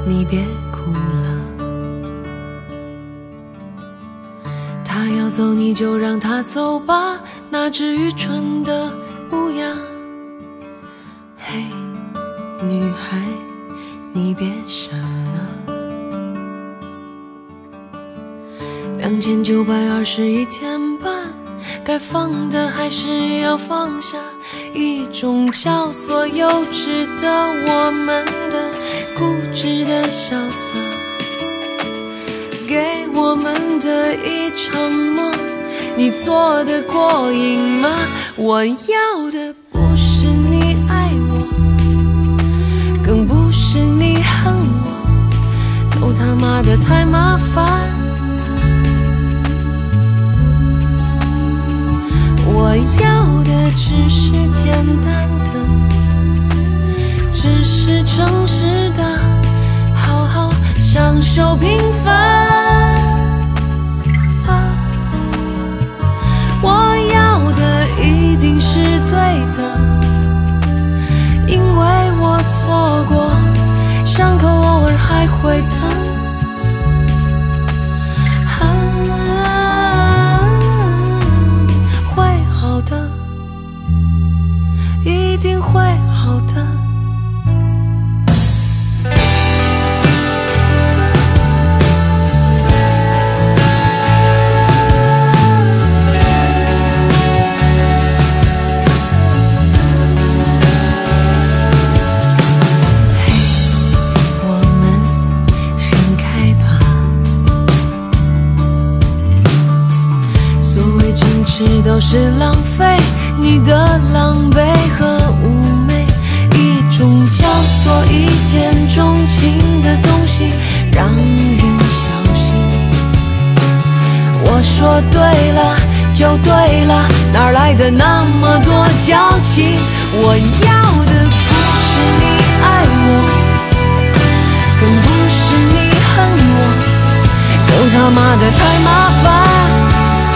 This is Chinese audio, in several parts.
你别哭了。他要走你就让他走吧，那只愚蠢的乌鸦。嘿，女孩，你别傻了。2921天半，该放的还是要放下，一种叫做幼稚的我们的固执的潇洒，给我们的一场梦，你做得过瘾吗？我要的不是你爱我，更不是你恨我，都他妈的太麻烦。我要的只是简单的，只是诚实的，好好享受平凡吧。我要的一定是对的，因为我错过，伤口偶尔还会疼。一定会好的。嘿，我们盛开吧。所谓矜持都是浪费，你的狼狈和妩媚，一种叫做一见钟情的东西，让人小心。我说对了就对了，哪来的那么多矫情？我要的不是你爱我，更不是你恨我，都他妈的太麻烦。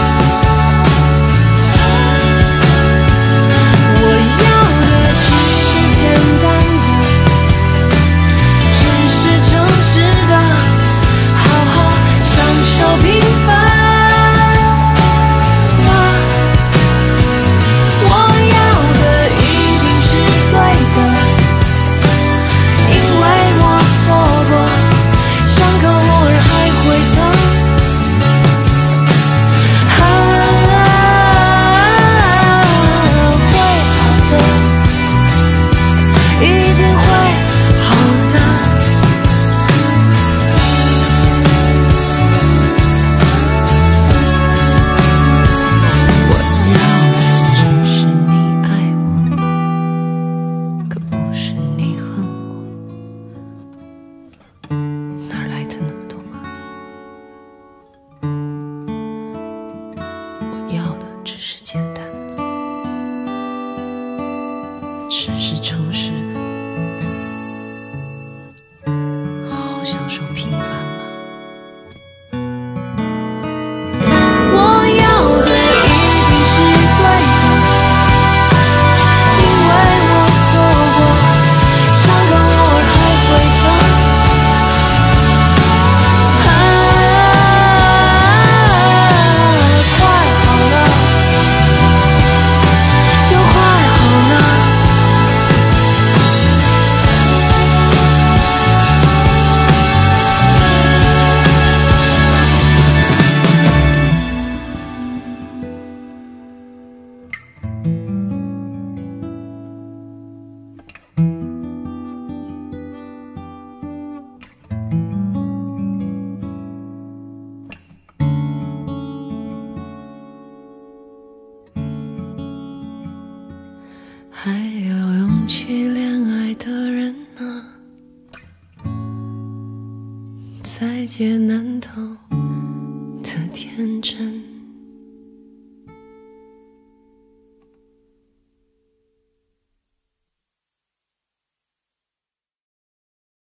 只是诚实的，好好享受平凡吧。我要的一定是对的，因为我错过，伤口偶尔还会疼。快好了，就快好了。还有勇气恋爱的人啊，在劫难逃的天真。